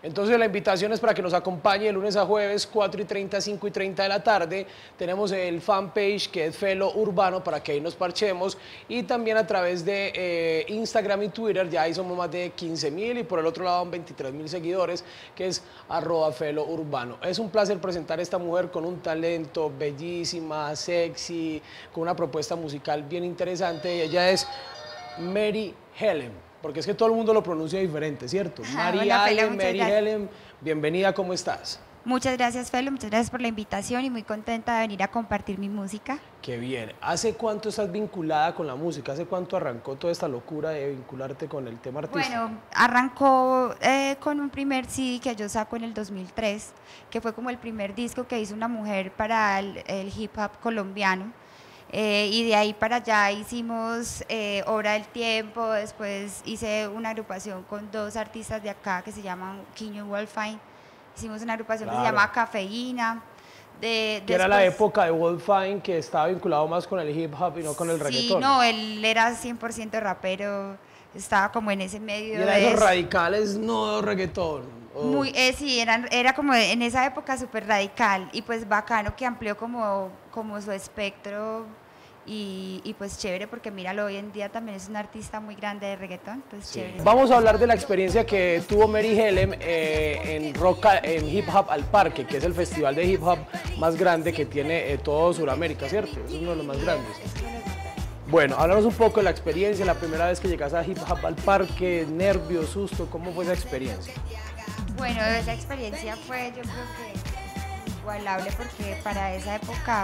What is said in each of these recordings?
Entonces la invitación es para que nos acompañe de lunes a jueves, 4:30, 5:30 de la tarde. Tenemos el fanpage que es Felo Urbano para que ahí nos parchemos, y también a través de Instagram y Twitter, ya ahí somos más de 15.000 y por el otro lado 23.000 seguidores, que es @Felo Urbano. Es un placer presentar a esta mujer con un talento, bellísima, sexy, con una propuesta musical bien interesante. Ella es Mary Helen. Porque es que todo el mundo lo pronuncia diferente, ¿cierto? Mary Helen, Mary Helen, bienvenida, ¿cómo estás? Muchas gracias, Felo, muchas gracias por la invitación y muy contenta de venir a compartir mi música. Qué bien. ¿Hace cuánto estás vinculada con la música? ¿Hace cuánto arrancó toda esta locura de vincularte con el tema artístico? Bueno, arrancó con un primer CD que yo saco en el 2003, que fue como el primer disco que hizo una mujer para el hip hop colombiano. Y de ahí para allá hicimos Obra del Tiempo, después hice una agrupación con dos artistas de acá que se llaman Quiño y Wolfine, hicimos una agrupación que se llama Cafeína. Que era la época de Wolfine, que estaba vinculado más con el hip hop y no con el reggaetón. Sí, no, él era 100% rapero, estaba como en ese medio. Y era esos radicales, no reggaetón. Muy, sí, era como en esa época súper radical y pues bacano que amplió como su espectro y pues chévere porque míralo, hoy en día también es un artista muy grande de reggaetón, pues sí. Chévere. Vamos a hablar de la experiencia que tuvo Mary Helen en Hip Hop al Parque, que es el festival de hip hop más grande que tiene todo Sudamérica, ¿cierto? Es uno de los más grandes. Bueno, háblanos un poco de la experiencia, la primera vez que llegas a Hip Hop al Parque, nervios, susto, ¿cómo fue esa experiencia? Bueno, esa experiencia fue, yo creo que igualable porque para esa época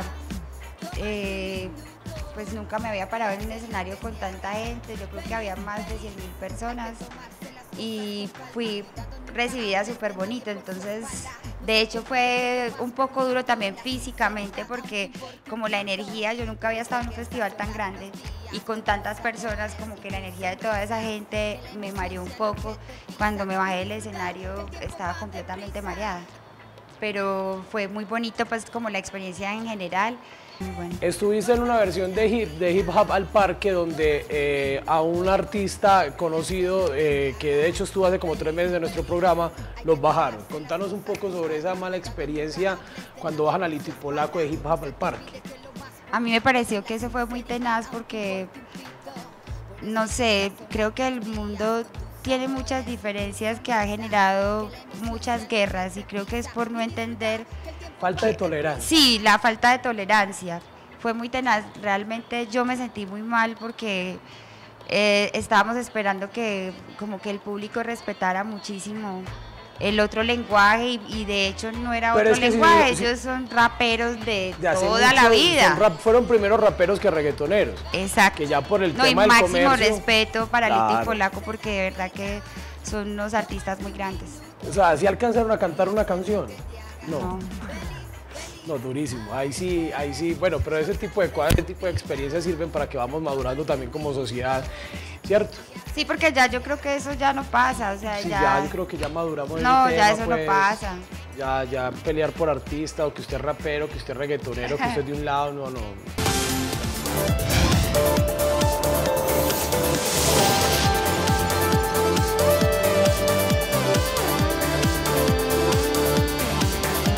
pues nunca me había parado en un escenario con tanta gente, yo creo que había más de 100.000 personas y fui recibida súper bonito, entonces de hecho fue un poco duro también físicamente porque como la energía, yo nunca había estado en un festival tan grande y con tantas personas, como que la energía de toda esa gente me mareó un poco. Cuando me bajé del escenario estaba completamente mareada, pero fue muy bonito pues como la experiencia en general. Bueno. Estuviste en una versión de hip Hop al Parque donde a un artista conocido que de hecho estuvo hace como 3 meses en nuestro programa, los bajaron. Contanos un poco sobre esa mala experiencia cuando bajan a Lito y Polaco de Hip Hop al Parque. A mí me pareció que eso fue muy tenaz porque, no sé, creo que el mundo tiene muchas diferencias que ha generado muchas guerras y creo que es por no entender. Falta de tolerancia. Sí, la falta de tolerancia. Fue muy tenaz. Realmente yo me sentí muy mal porque estábamos esperando que como que el público respetara muchísimo el otro lenguaje y de hecho no era otro lenguaje, ellos son raperos de toda la vida. Fueron primeros raperos que reggaetoneros. Exacto. Que ya por el tema del comercio. Máximo respeto para Lito y Polaco porque de verdad que son unos artistas muy grandes. O sea, ¿sí alcanzaron a cantar una canción? No. No, durísimo, ahí sí, bueno, pero ese tipo de cosas, ese tipo de experiencias sirven para que vamos madurando también como sociedad, ¿cierto? Sí, porque ya yo creo que eso ya no pasa, o sea, sí, ya yo creo que ya maduramos. No, ya tema, eso pues, no pasa. Ya pelear por artista, o que usted es rapero, que usted es reggaetonero, que usted es de un lado, no.